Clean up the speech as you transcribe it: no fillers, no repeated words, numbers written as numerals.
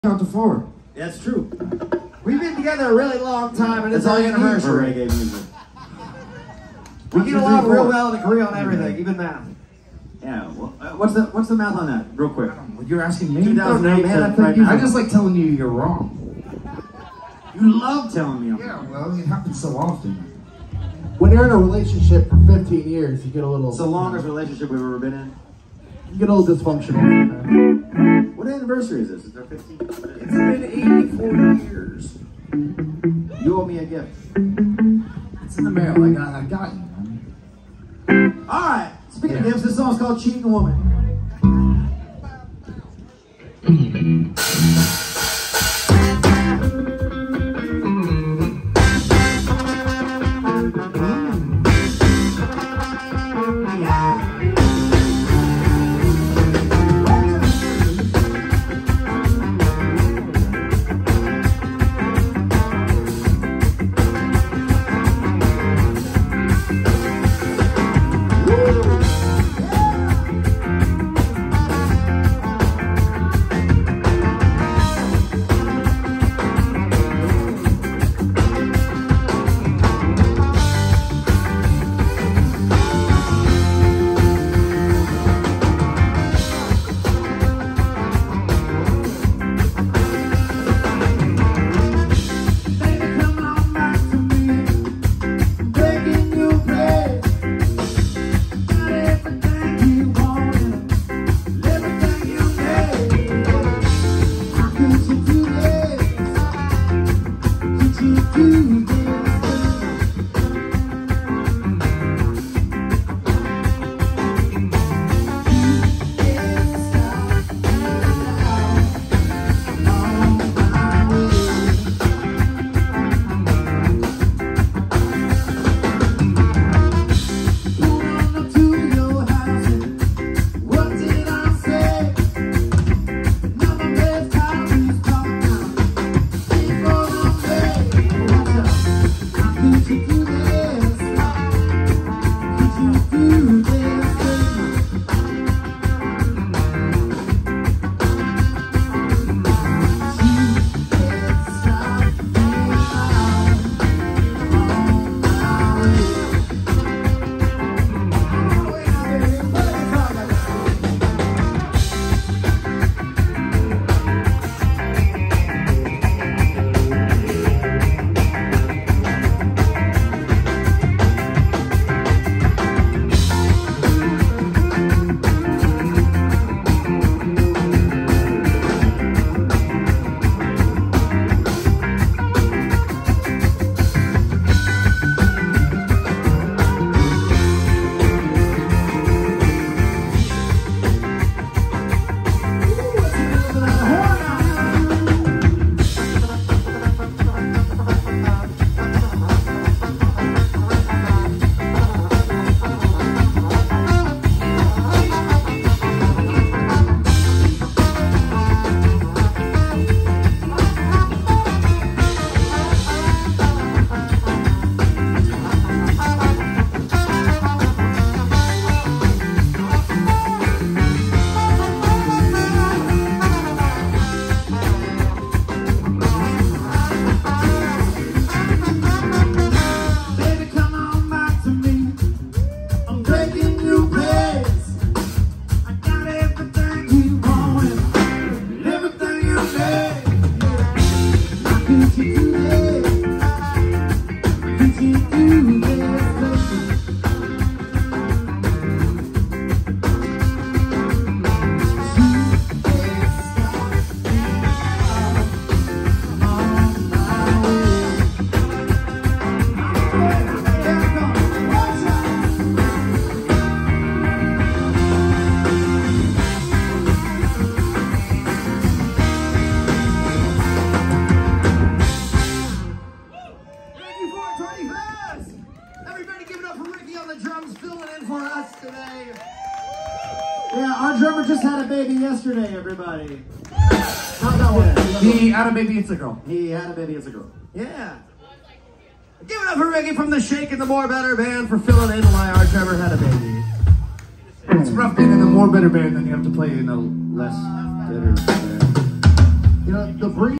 count to 4. That's true. We've been together a really long time, and it's our For anniversary. reggae music. We get along real well and agree on everything, even math. Yeah. Well, what's the math on that? Real quick. You're asking me? 2008 man. I, right think now. I just like telling you you're wrong. You love telling me. Yeah, well, it happens so often. When you're in a relationship for 15 years, you get a little... It's the longest relationship we've ever been in. You get a little dysfunctional. What anniversary is this? Is there 15? It's been 84 years. You owe me a gift. It's in the mail. I got you, man. All right. Speaking of gifts, this song's called "Cheating Woman." Yeah, our drummer just had a baby yesterday, everybody. How's that one? He had a baby, it's a girl. He had a baby, it's a girl. Yeah. Give it up for Ricky from the Shake and the More Better Band for filling in why our drummer had a baby. It's rough being in the More Better Band than you have to play in the less better band. You know, the breeze